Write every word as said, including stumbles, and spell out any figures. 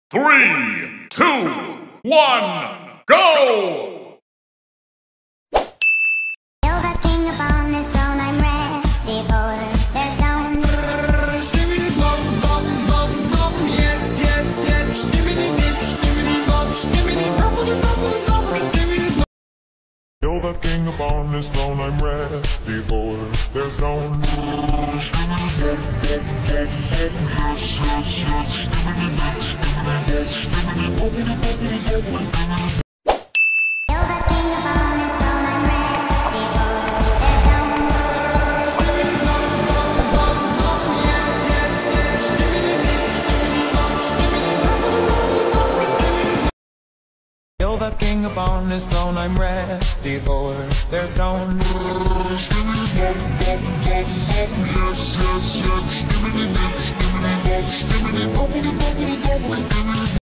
Three, two, one, go! You're the king upon this throne, I'm ready for their stone. Stimmity bop, bop, bop, bop, yes, yes, yes. Stimmity dip, stimmity bop, stimmity boppity, boppity, boppity, stimmity bop. You're the king upon this throne, I'm ready for their stone. You're the king upon this throne, I'm ready for their stone. Stimmity bop, bop, bop, bop, yes, yes, yes. Stimmity dip, stimmity bop, stimmity boppity, boppity, boppity, stimmity bop. You're the king upon this throne, I'm ready for their stone. Yes, yes, yes. Skibbity dip, skibbity bop, skibbity boppity boppity boppity.